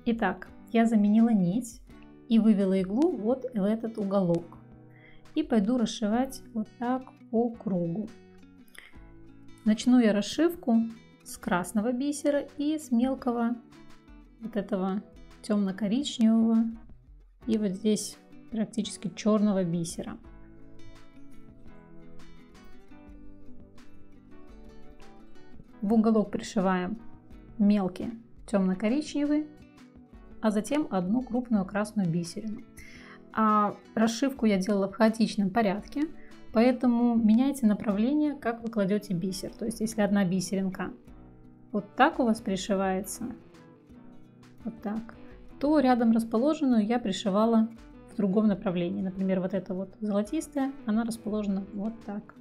Итак, я заменила нить и вывела иглу вот в этот уголок. И пойду расшивать вот так по кругу. Начну я расшивку с красного бисера и с мелкого вот этого темно-коричневого и вот здесь практически черного бисера. В уголок пришиваем мелкий темно-коричневый, а затем одну крупную красную бисерину. А расшивку я делала в хаотичном порядке, поэтому меняйте направление, как вы кладете бисер. То есть если одна бисеринка вот так у вас пришивается, вот так, то рядом расположенную я пришивала в другом направлении. Например, вот эта вот золотистая, она расположена вот так.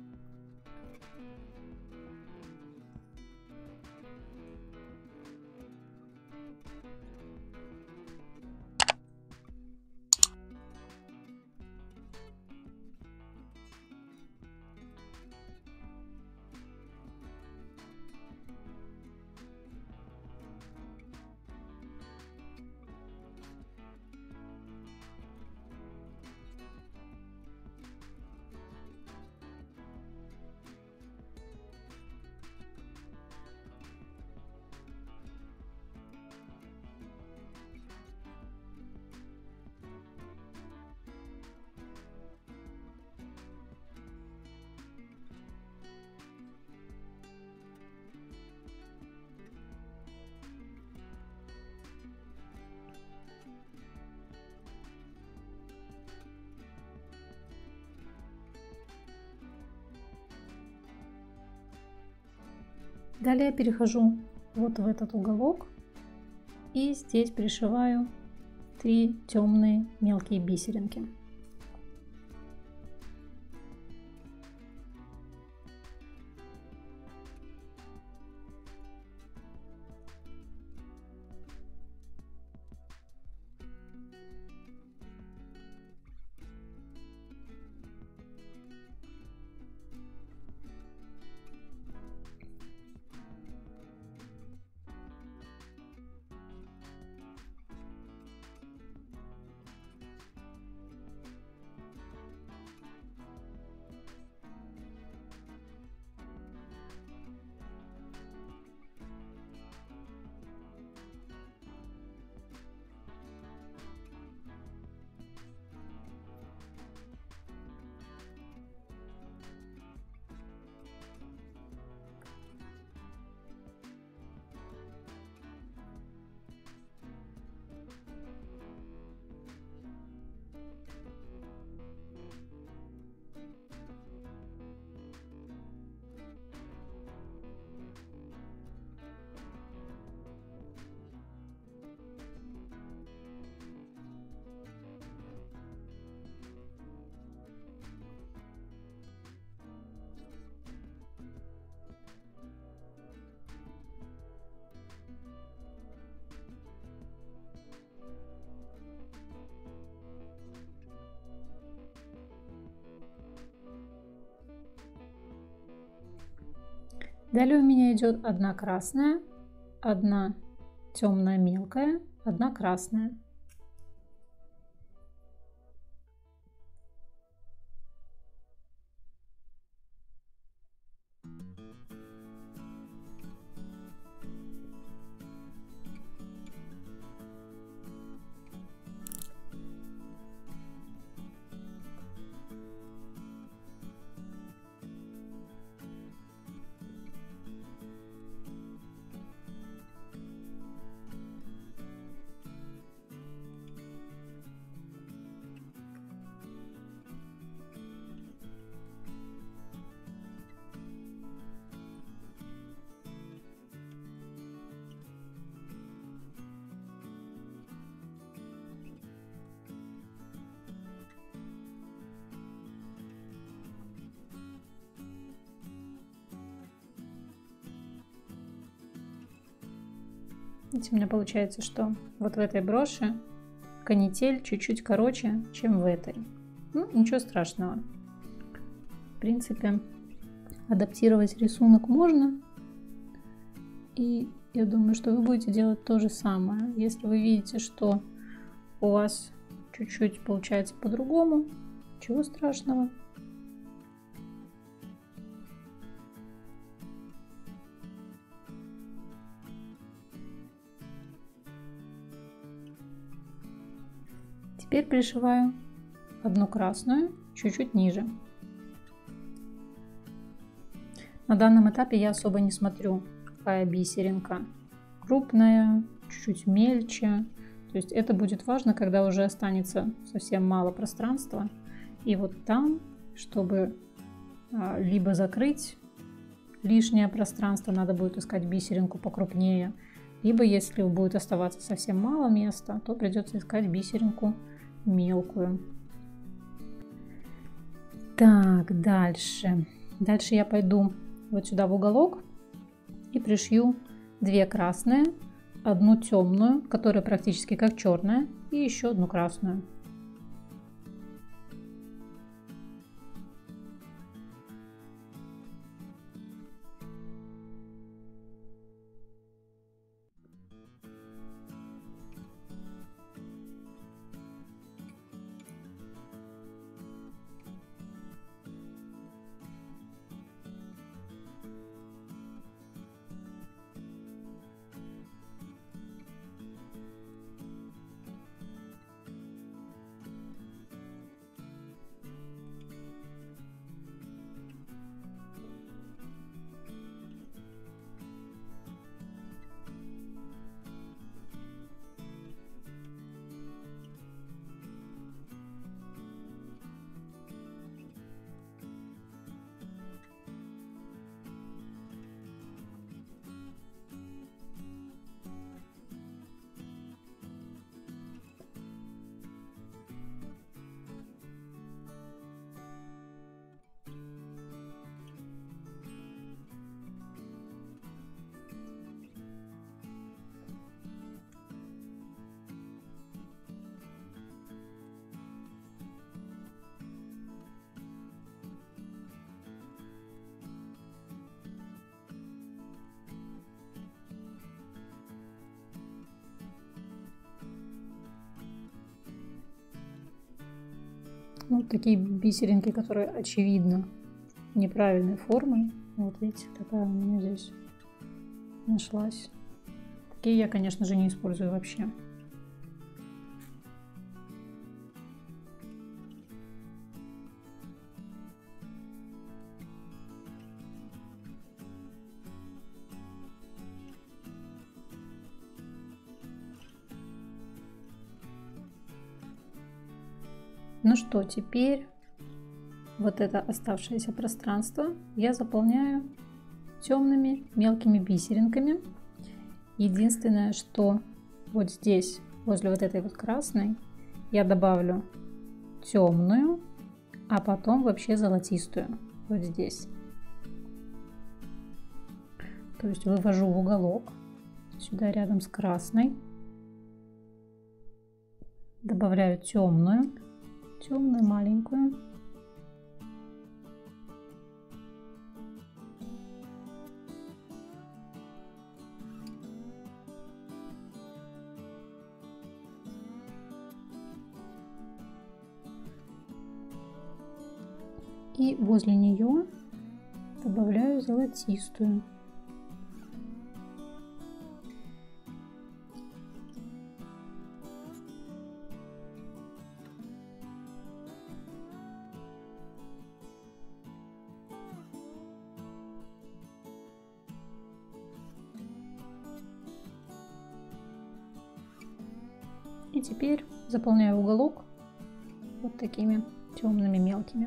Далее я перехожу вот в этот уголок и здесь пришиваю 3 темные мелкие бисеринки. Далее у меня идет одна красная, одна темная мелкая, одна красная. Видите, у меня получается, что вот в этой броши канитель чуть-чуть короче, чем в этой. Ну, ничего страшного. В принципе, адаптировать рисунок можно. И Я думаю, что вы будете делать то же самое. Если вы видите, что у вас чуть-чуть получается по-другому, ничего страшного. Теперь пришиваю одну красную чуть-чуть ниже. На данном этапе я особо не смотрю, какая бисеринка крупная, чуть-чуть мельче. То есть это будет важно, когда уже останется совсем мало пространства. И вот там, чтобы либо закрыть лишнее пространство, надо будет искать бисеринку покрупнее. Либо если будет оставаться совсем мало места, то придется искать бисеринку мелкую. Так, дальше. Дальше я пойду вот сюда в уголок и пришью 2 красные, одну темную, которая практически как черная, и еще одну красную. Вот такие бисеринки, которые очевидно неправильной формы. Вот видите, такая у меня здесь нашлась. Такие я, конечно же, не использую вообще. Ну что, теперь вот это оставшееся пространство я заполняю темными мелкими бисеринками. Единственное, что вот здесь, возле вот этой вот красной, я добавлю темную, а потом вообще золотистую вот здесь. То есть вывожу в уголок, сюда рядом с красной, добавляю темную маленькую. И возле нее добавляю золотистую. И теперь заполняю уголок вот такими темными мелкими.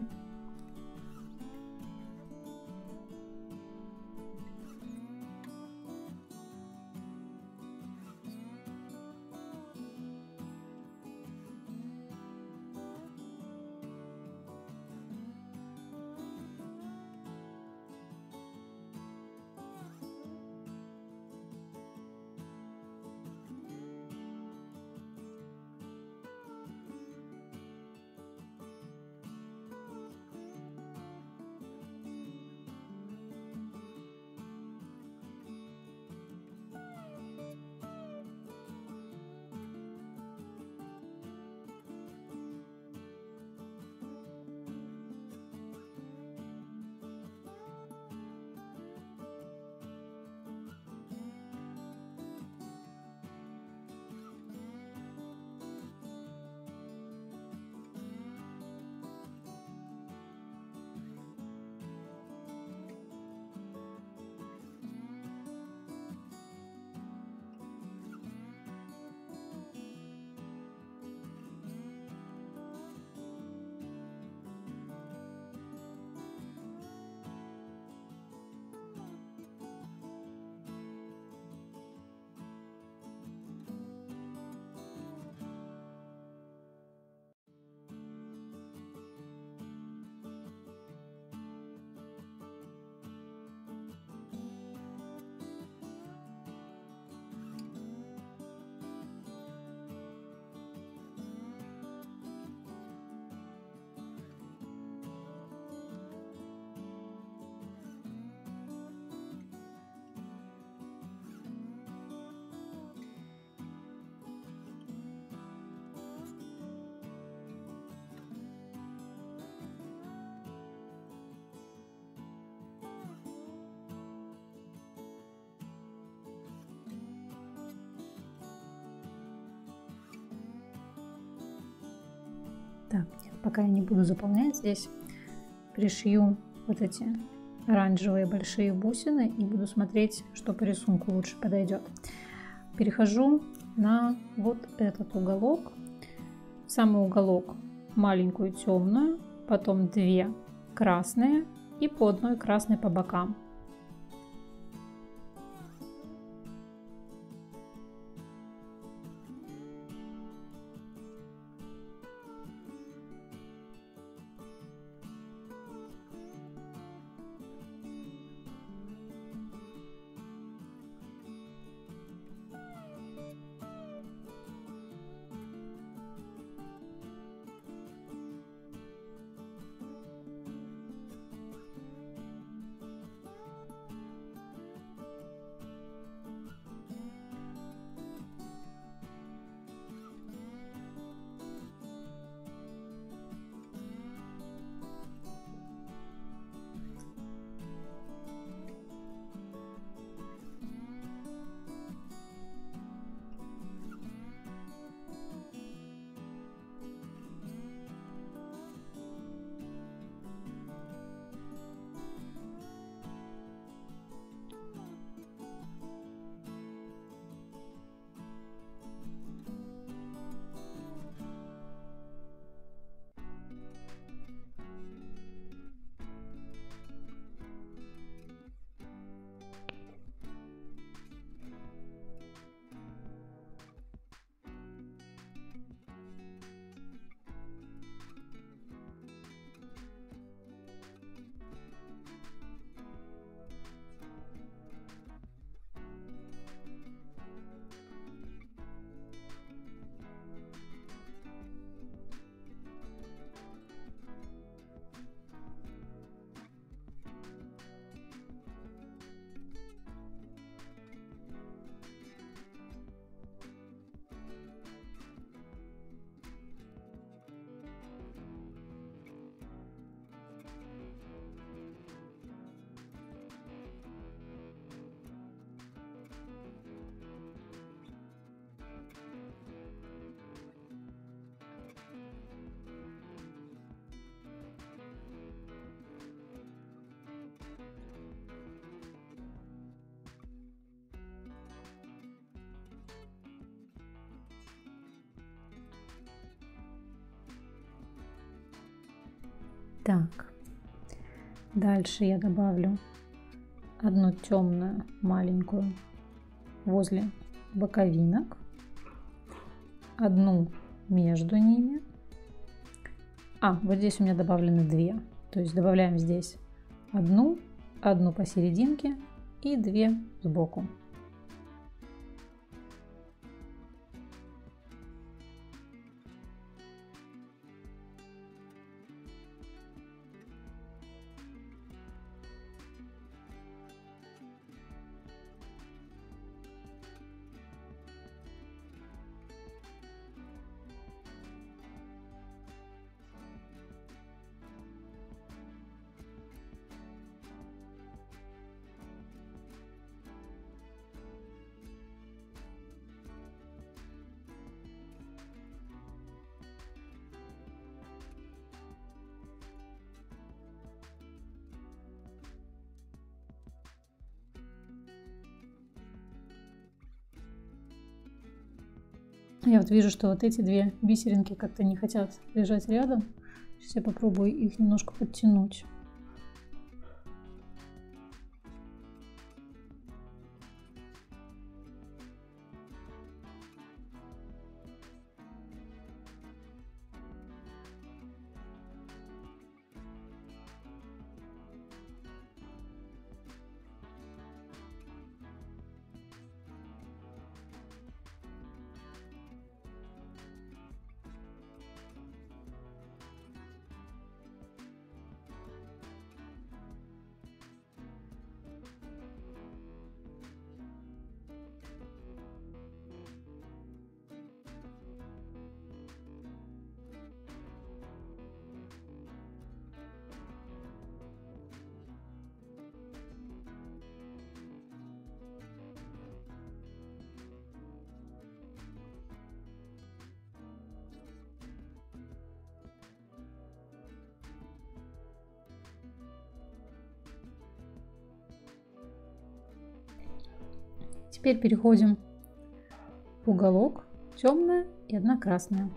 Так, нет, пока я не буду заполнять здесь, пришью вот эти оранжевые большие бусины и буду смотреть, что по рисунку лучше подойдет. Перехожу на вот этот уголок. В самый уголок маленькую темную, потом 2 красные и по одной красной по бокам. Так, дальше я добавлю одну темную маленькую возле боковинок, одну между ними. Вот здесь у меня добавлены 2, то есть добавляем здесь одну посерединке и 2 сбоку. Я вот вижу, что вот эти 2 бисеринки как-то не хотят лежать рядом. Сейчас я попробую их немножко подтянуть. Теперь переходим в уголок, темная и одна красная.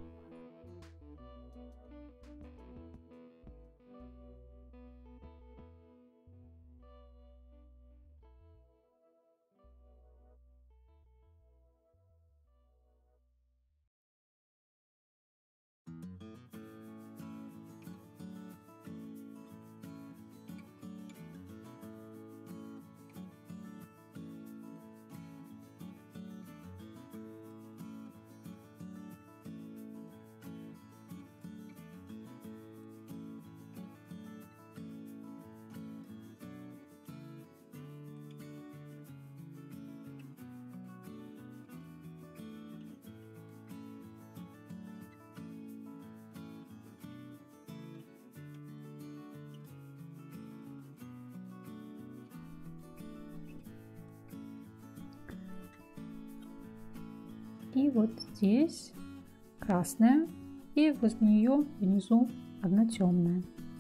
И вот здесь красная, и возле нее внизу одна темная.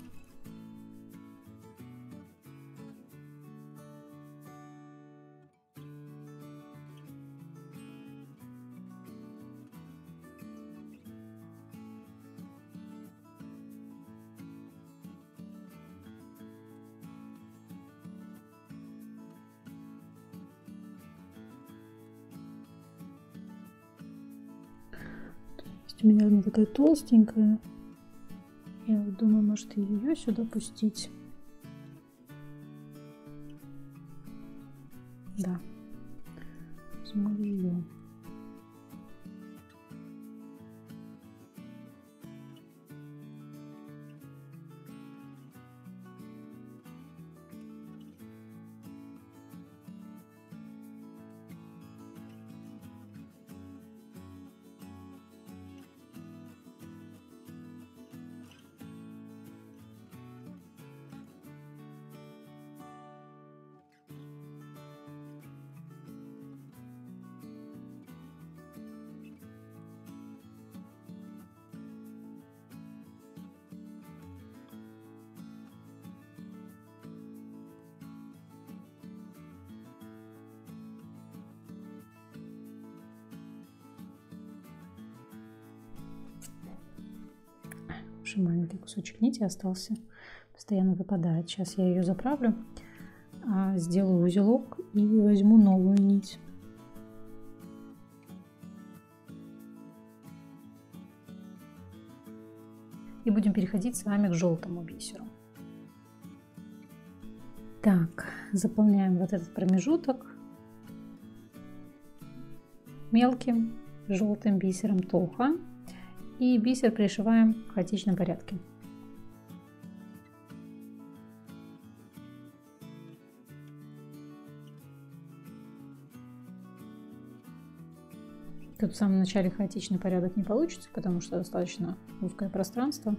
У меня она такая толстенькая. Я вот думаю, может, ее сюда пустить. Да, возьму ее. Уже маленький кусочек нити остался, постоянно выпадает. Сейчас я ее заправлю, сделаю узелок и возьму новую нить. И будем переходить с вами к желтому бисеру. Так, заполняем вот этот промежуток мелким желтым бисером тоха. И бисер пришиваем в хаотичном порядке. Тут в самом начале хаотичный порядок не получится, потому что достаточно узкое пространство.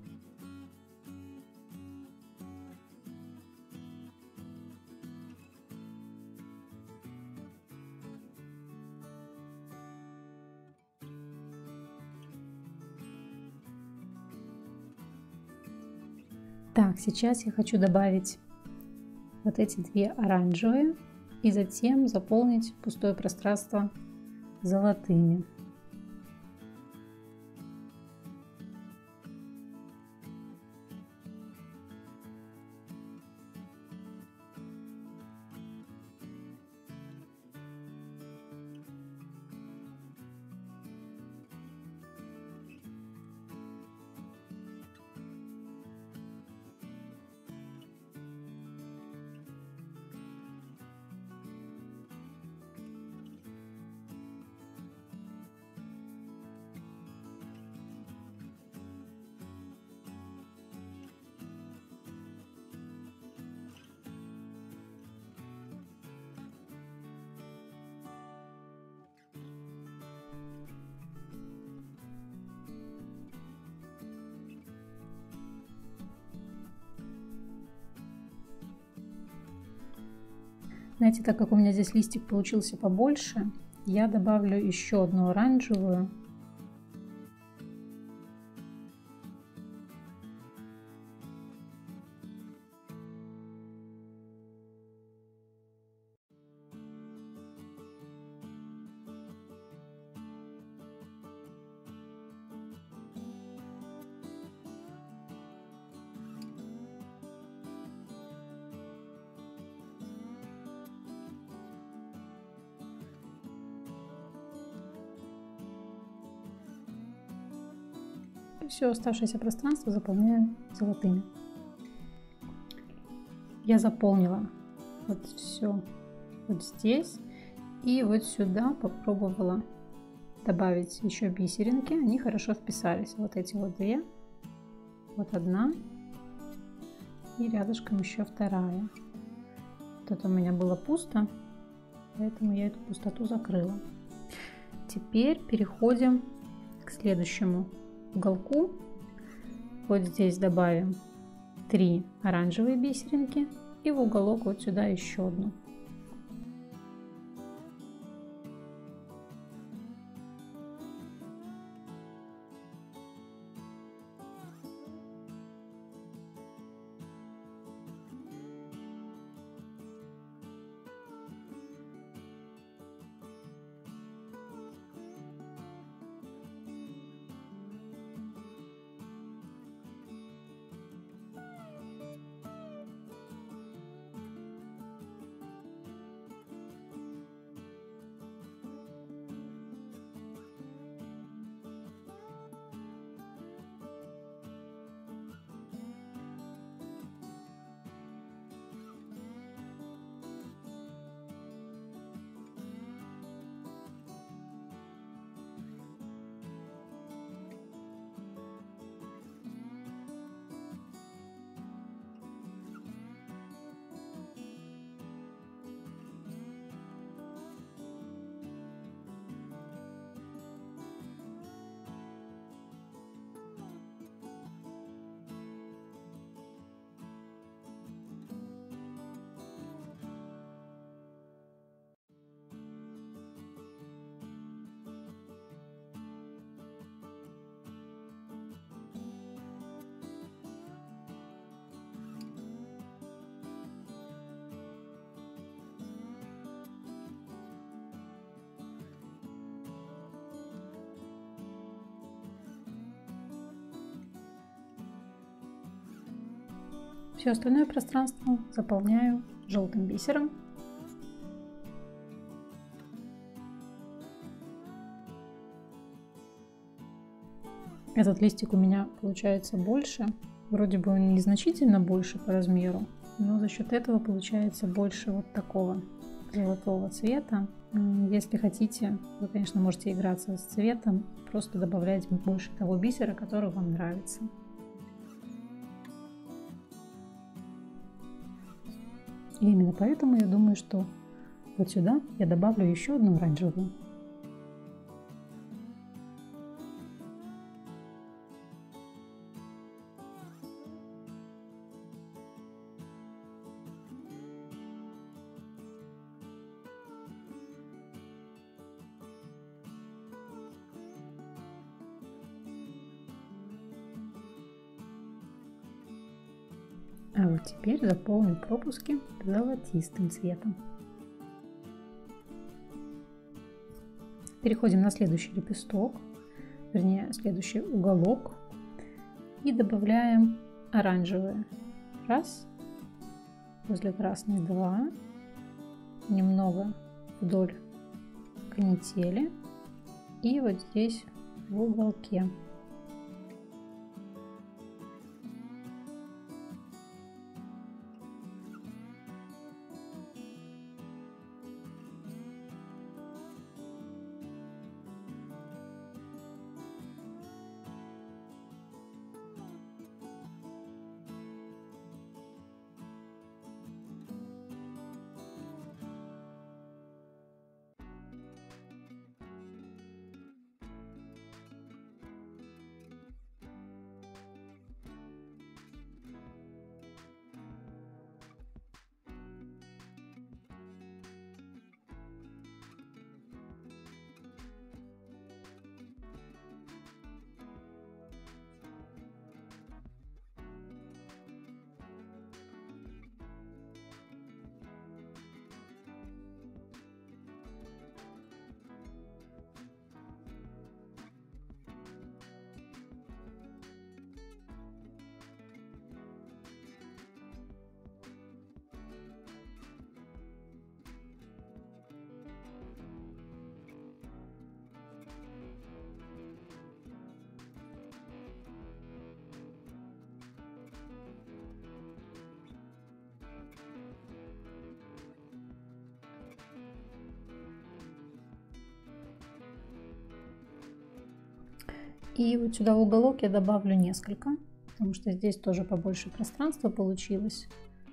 Так, сейчас я хочу добавить вот эти две оранжевые и затем заполнить пустое пространство золотыми. Знаете, так как у меня здесь листик получился побольше, я добавлю еще одну оранжевую. И все оставшееся пространство заполняю золотыми. Я заполнила вот все вот здесь. И вот сюда попробовала добавить еще бисеринки. Они хорошо вписались. Вот эти вот две. Вот одна. И рядышком еще вторая. Вот это у меня было пусто. Поэтому я эту пустоту закрыла. Теперь переходим к следующему уголку. Вот здесь добавим 3 оранжевые бисеринки. И в уголок вот сюда еще одну. Все остальное пространство заполняю желтым бисером. Этот листик у меня получается больше. Вроде бы он незначительно больше по размеру, но за счет этого получается больше вот такого золотого цвета. Если хотите, вы, конечно, можете играться с цветом, просто добавлять больше того бисера, который вам нравится. И именно поэтому я думаю, что вот сюда я добавлю еще одну оранжевую. А вот теперь заполню пропуски золотистым цветом. Переходим на следующий лепесток, вернее следующий уголок, и добавляем оранжевые. Раз, возле красной 2, немного вдоль канители и вот здесь в уголке. И вот сюда в уголок я добавлю несколько, потому что здесь тоже побольше пространства получилось.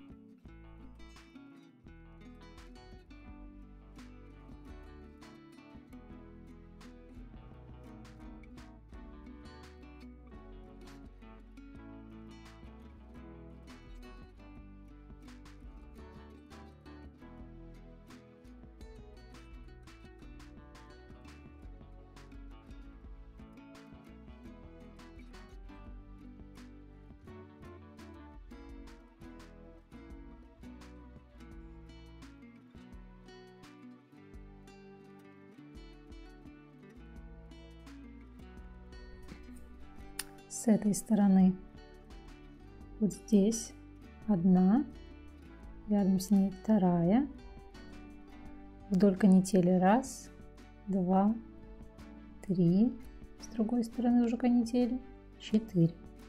С этой стороны вот здесь одна, рядом с ней вторая, вдоль канители 1, 2, 3, с другой стороны уже канители 4.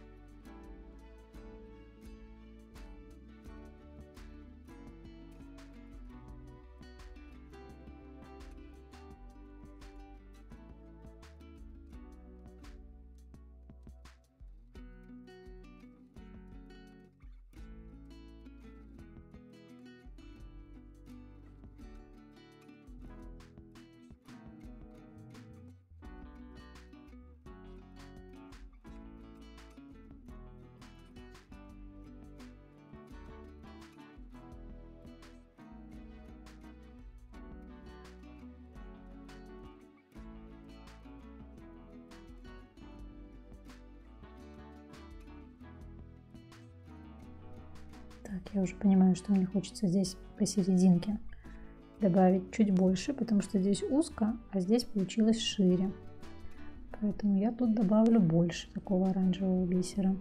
Так, я уже понимаю, что мне хочется здесь посерединке добавить чуть больше, потому что здесь узко, а здесь получилось шире. Поэтому я тут добавлю больше такого оранжевого бисера.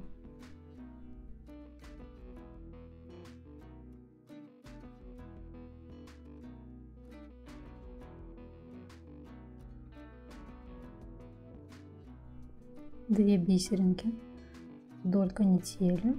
Две бисеринки вдоль канители.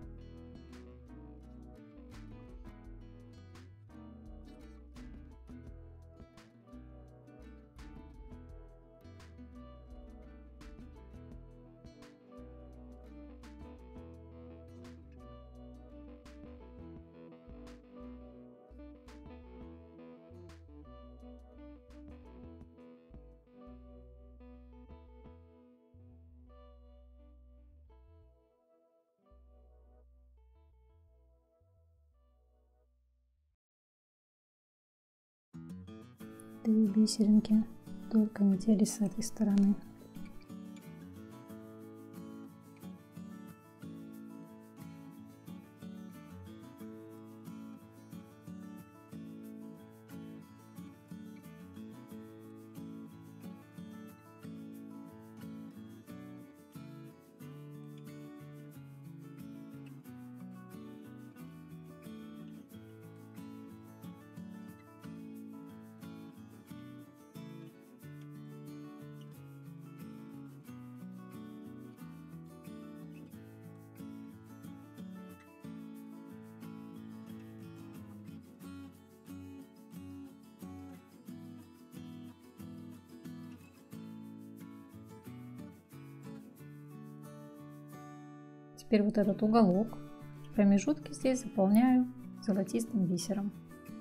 Две бисеринки вдоль канители с этой стороны. Теперь вот этот уголок, промежутки здесь заполняю золотистым бисером.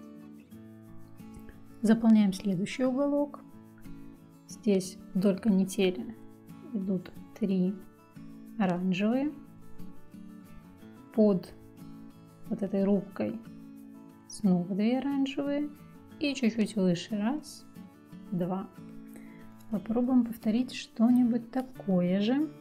Заполняем следующий уголок. Здесь вдоль канители идут 3 оранжевые. Под вот этой рубкой снова 2 оранжевые. И чуть-чуть выше 1, 2. Попробуем повторить что-нибудь такое же.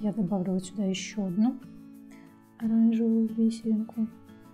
я добавлю вот сюда еще одну оранжевую бисеринку.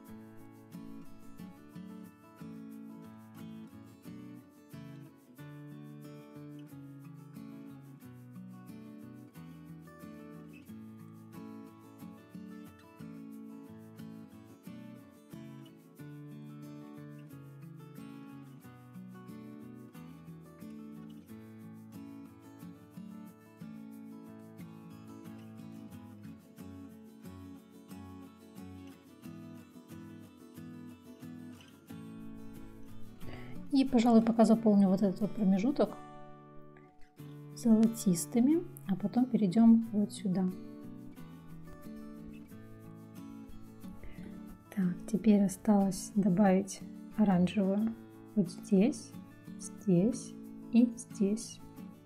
И, пожалуй, пока заполню вот этот вот промежуток золотистыми, а потом перейдем вот сюда. Так, теперь осталось добавить оранжевую вот здесь, здесь и здесь.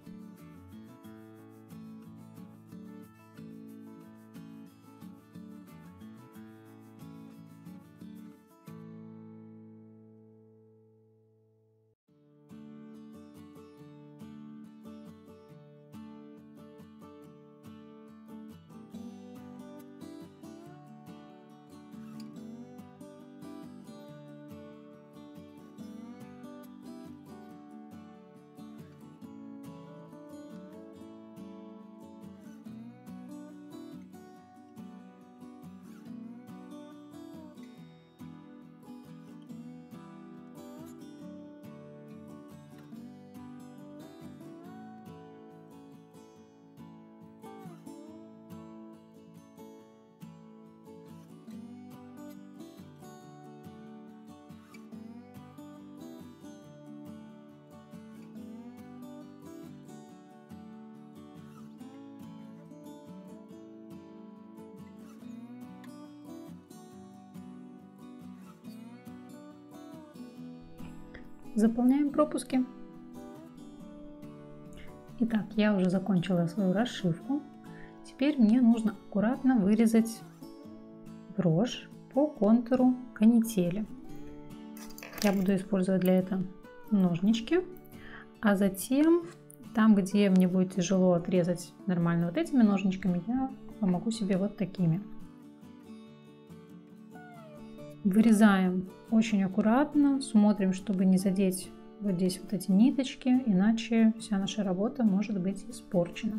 Заполняем пропуски. Итак, я уже закончила свою расшивку. Теперь мне нужно аккуратно вырезать брошь по контуру канители. Я буду использовать для этого ножнички, а затем там, где мне будет тяжело отрезать нормально вот этими ножничками, я помогу себе вот такими. Вырезаем очень аккуратно, смотрим, чтобы не задеть вот здесь вот эти ниточки, иначе вся наша работа может быть испорчена.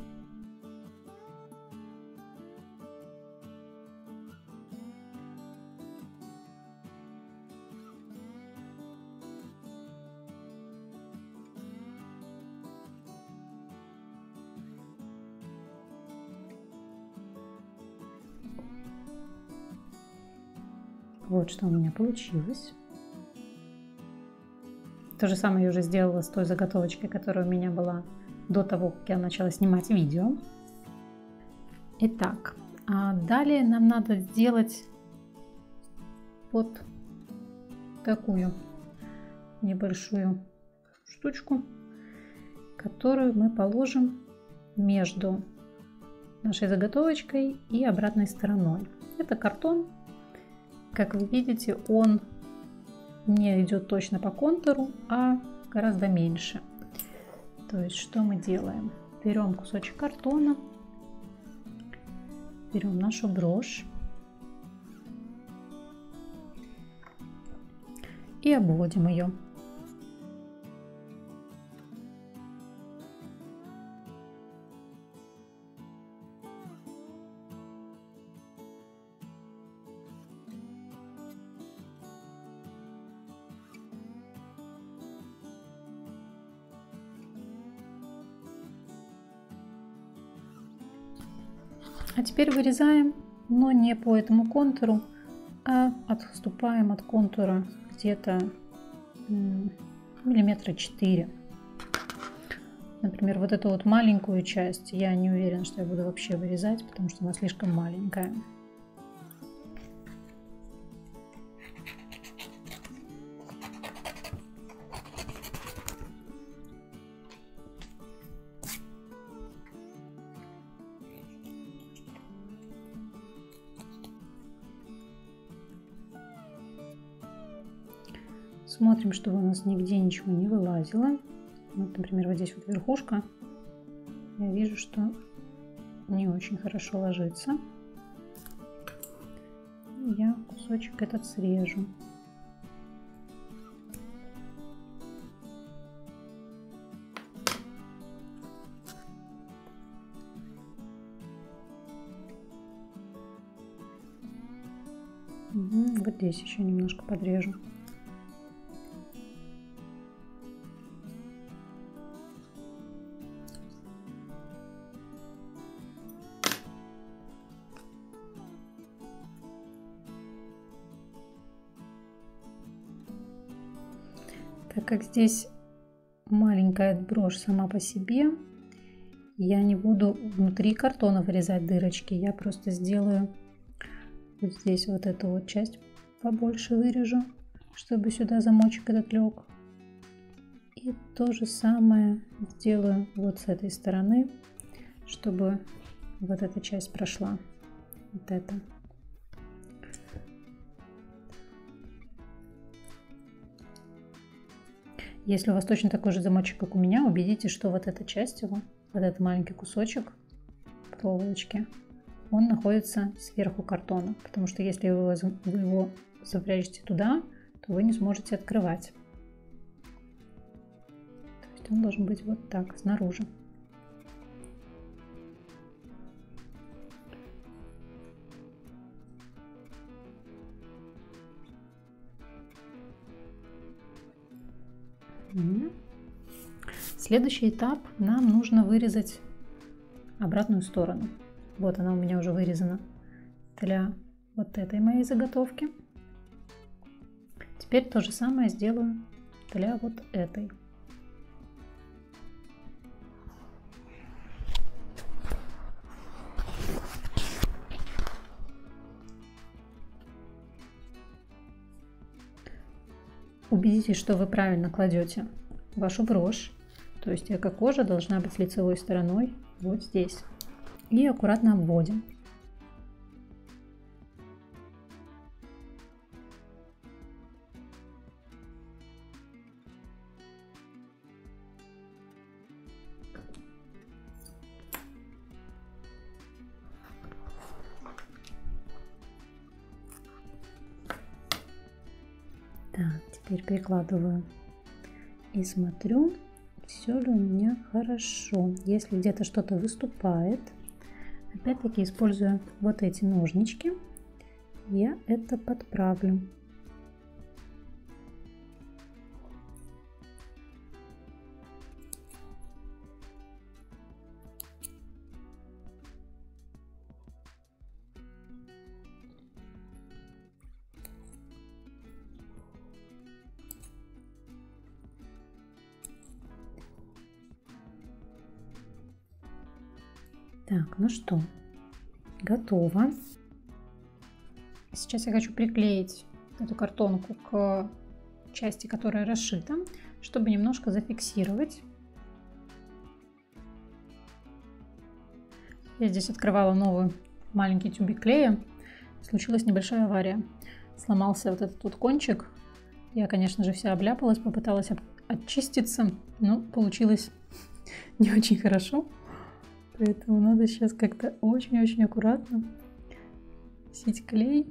Вот что у меня получилось. То же самое я уже сделала с той заготовочкой, которая у меня была до того, как я начала снимать видео. Итак, далее нам надо сделать вот такую небольшую штучку, которую мы положим между нашей заготовочкой и обратной стороной. Это картон. Как вы видите, он не идет точно по контуру, а гораздо меньше. То есть, что мы делаем? Берем кусочек картона, берем нашу брошь и обводим ее. А теперь вырезаем, но не по этому контуру, а отступаем от контура где-то миллиметра 4. Например, вот эту вот маленькую часть я не уверена, что я буду вообще вырезать, потому что она слишком маленькая. Смотрим, чтобы у нас нигде ничего не вылазило. Вот, например, вот здесь вот верхушка. Я вижу, что не очень хорошо ложится. Я кусочек этот срежу. Вот здесь еще немножко подрежу. Так как здесь маленькая брошь сама по себе, я не буду внутри картона вырезать дырочки. Я просто сделаю вот здесь вот эту вот часть побольше вырежу, чтобы сюда замочек этот лег. И то же самое сделаю вот с этой стороны, чтобы вот эта часть прошла. Вот это. Если у вас точно такой же замочек, как у меня, убедитесь, что вот эта часть его, вот этот маленький кусочек проволочки, он находится сверху картона. Потому что если вы его запрячете туда, то вы не сможете открывать. То есть он должен быть вот так, снаружи. Следующий этап, нам нужно вырезать обратную сторону. Вот она у меня уже вырезана для вот этой моей заготовки. Теперь то же самое сделаю для вот этой. Убедитесь, что вы правильно кладете вашу брошь, то есть эко-кожа должна быть лицевой стороной вот здесь. И аккуратно обводим. Так, теперь прикладываю и смотрю, все ли у меня хорошо. Если где-то что-то выступает, опять-таки используя вот эти ножнички, я это подправлю. Так, ну что, готово. Сейчас я хочу приклеить эту картонку к части, которая расшита, чтобы немножко зафиксировать. Я здесь открывала новый маленький тюбик клея. Случилась небольшая авария. Сломался вот этот вот кончик. Я, конечно же, вся обляпалась, попыталась очиститься, но получилось не очень хорошо. Поэтому надо сейчас как-то очень-очень аккуратно носить клей.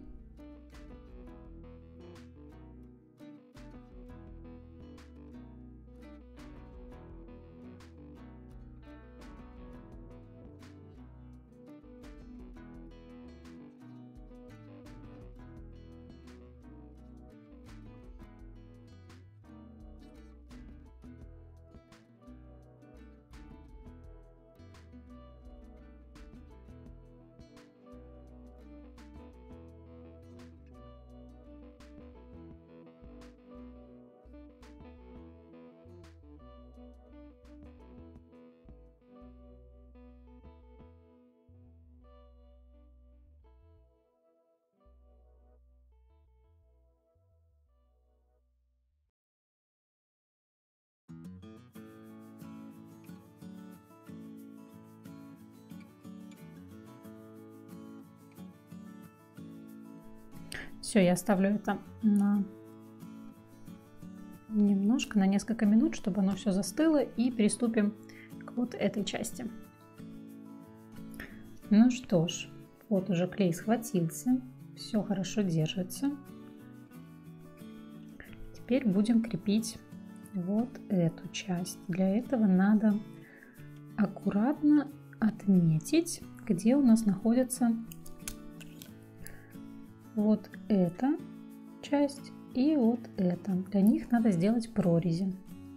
Все, я оставлю это немножко, на несколько минут, чтобы оно все застыло, и приступим к вот этой части. Ну что ж, вот уже клей схватился, все хорошо держится. Теперь будем крепить вот эту часть. Для этого надо аккуратно отметить, где у нас находится вот эта часть и вот эта. Для них надо сделать прорези.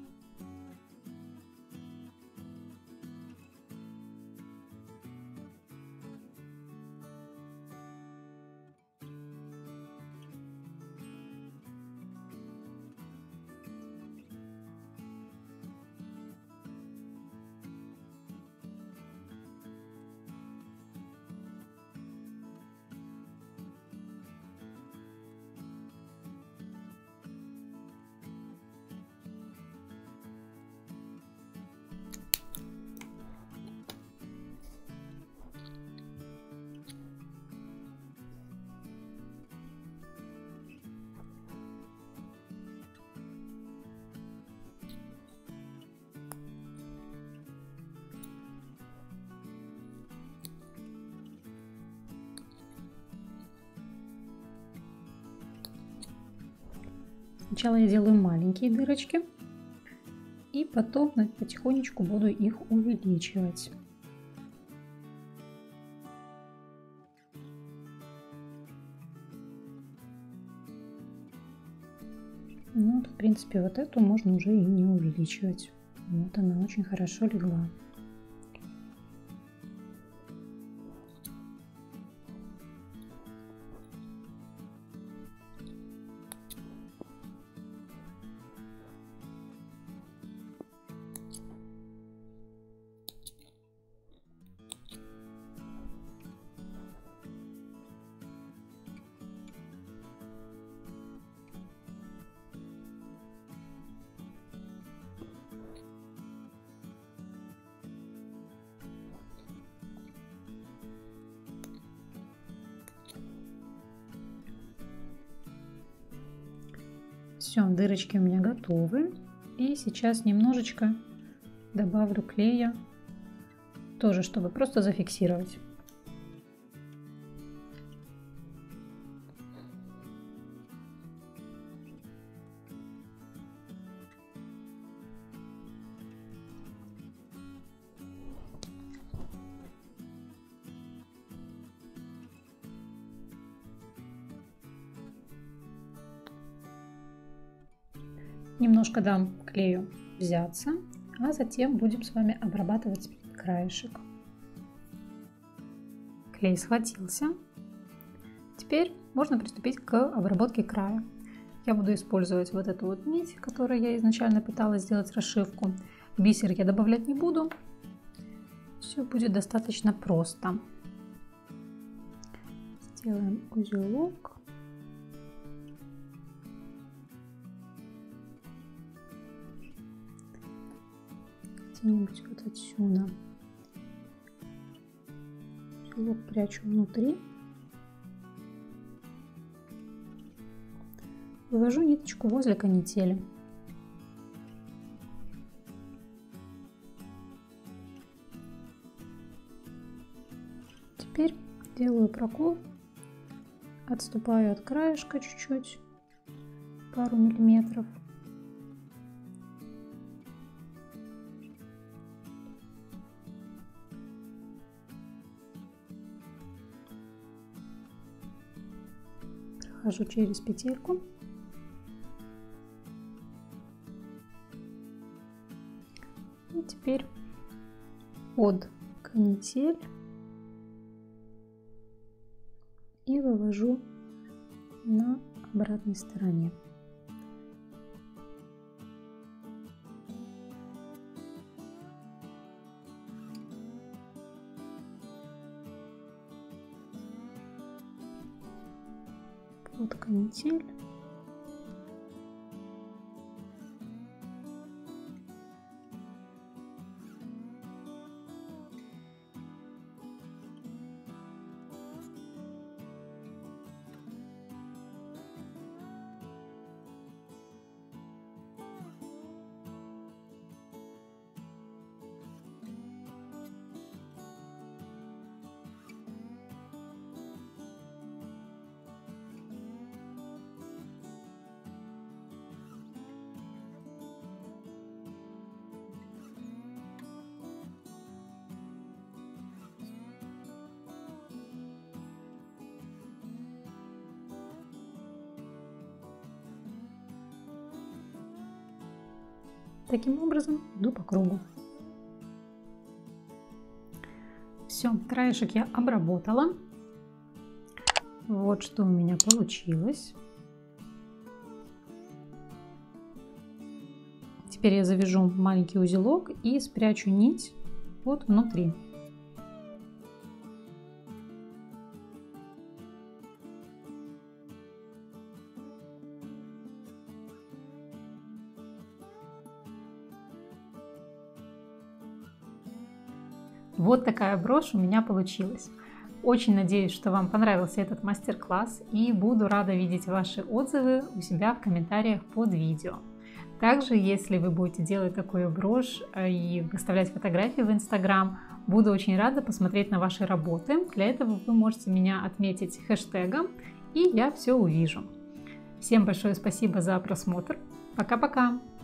Сначала я делаю маленькие дырочки, и потом потихонечку буду их увеличивать. Ну, в принципе, вот эту можно уже и не увеличивать. Вот она очень хорошо легла. Все, дырочки у меня готовы. И сейчас немножечко добавлю клея, тоже чтобы просто зафиксировать. Немножко дам клею взяться, а затем будем с вами обрабатывать краешек. Клей схватился. Теперь можно приступить к обработке края. Я буду использовать вот эту вот нить, которой я изначально пыталась сделать расшивку. Бисер я добавлять не буду. Все будет достаточно просто. Сделаем узелок. Где-нибудь вот отсюда. Узелок прячу внутри. Вывожу ниточку возле канители. Теперь делаю прокол, отступаю от краешка чуть-чуть, пару миллиметров. Прохожу через петельку. И теперь под канитель и вывожу на обратной стороне. Под канитель. Таким образом иду по кругу. Все, краешек я обработала. Вот что у меня получилось. Теперь я завяжу маленький узелок и спрячу нить вот внутри. Вот такая брошь у меня получилась. Очень надеюсь, что вам понравился этот мастер-класс, и буду рада видеть ваши отзывы у себя в комментариях под видео. Также, если вы будете делать такую брошь и выставлять фотографии в Instagram, буду очень рада посмотреть на ваши работы. Для этого вы можете меня отметить хэштегом, и я все увижу. Всем большое спасибо за просмотр. Пока-пока!